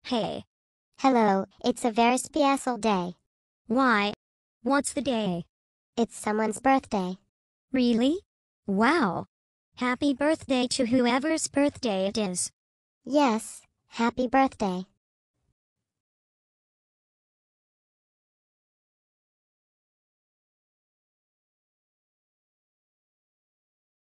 Hey. Hello, it's a very special day. Why? What's the day? It's someone's birthday. Really? Wow. Happy birthday to whoever's birthday it is. Yes, happy birthday.